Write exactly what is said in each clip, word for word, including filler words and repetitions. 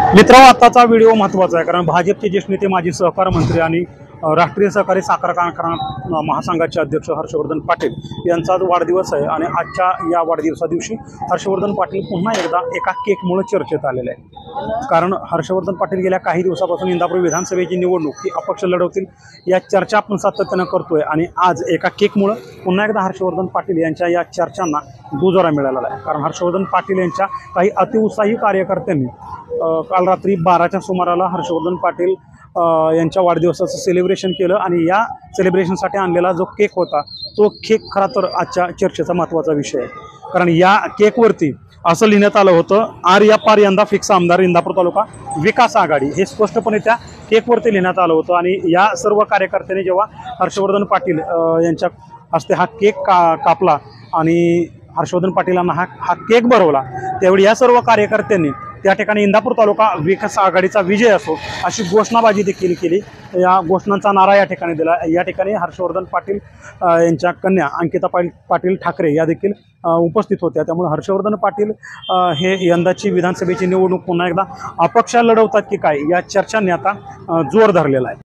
मित्रांनो, आताचा व्हिडिओ महत्त्वाचा आहे कारण भाजपचे ज्येष्ठ नेते माजी सहकार मंत्री आणि राष्ट्रीय सहकारी साखर कारखाना महासंघाचे अध्यक्ष हर्षवर्धन पाटील यांचा आज वाढदिवस आहे आणि आजच्या या वाढदिवसा दिवशी हर्षवर्धन पाटील पुन्हा एकदा एका केकमुळे चर्चेत आलेले आहे। कारण हर्षवर्धन पाटील गेल्या काही दिवसापासून इंदापूर विधानसभेची निवडणूक ही अपक्ष लढवतील या चर्चा आपण सातत्याने करतोय आणि आज एका केकमुळे पुन्हा एकदा हर्षवर्धन पाटील यांच्या या चर्चांना दुजोरा मिळालेला आहे। कारण हर्षवर्धन पाटील यांच्या काही अतिउत्साही कार्यकर्त्यांनी काल रात्री बाराच्या सुमाराला हर्षवर्धन पाटील यांच्या वाढदिवसाचं सेलिब्रेशन केलं आणि या सेलिब्रेशनसाठी आणलेला जो केक होता तो केक खरा तर आजच्या चर्चेचा महत्त्वाचा विषय आहे। कारण या केकवरती असं लिहिण्यात आलं होतं, आर या पार यंदा फिक्स आमदार इंदापूर तालुका विकास आघाडी, हे स्पष्टपणे त्या केकवरती लिहिण्यात आलं होतं। आणि या सर्व कार्यकर्त्यांनी जेव्हा हर्षवर्धन पाटील यांच्या हस्ते हा केक का कापला आणि हर्षवर्धन पाटीलांना हा हा केक भरवला त्यावेळी या सर्व कार्यकर्त्यांनी त्या ठिकाणी इंदापूर तालुका विकास आघाडीचा विजय असो अशी घोषणाबाजी देखील केली। या घोषणांचा नारा या ठिकाणी दिला। या ठिकाणी हर्षवर्धन पाटील यांच्या कन्या अंकिता पाटील ठाकरे या देखील उपस्थित होत्या। त्यामुळे हर्षवर्धन पाटील हे यंदाची विधानसभेची निवडणूक पुन्हा एकदा अपक्ष लढवतात की काय या चर्चांनी आता जोर धरलेला आहे।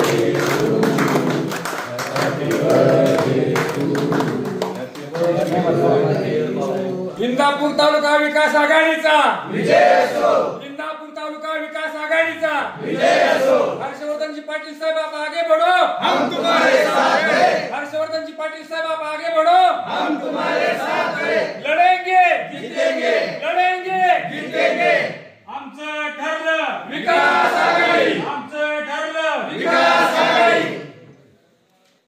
इंदापूर तालुका विकास आघाडीचा विजय असो। इंदापूर तालुका विकास आघाडीचा विजय असो। हर्षवर्धन जी पाटील साहब आप आगे बढ़ो, हम तुम्हारे साथ हैं। हर्षवर्धन जी पाटील साहब आप आगे बढ़ो, हम तुम्हारे साथ हैं। लड़ेंगे जीतेंगे।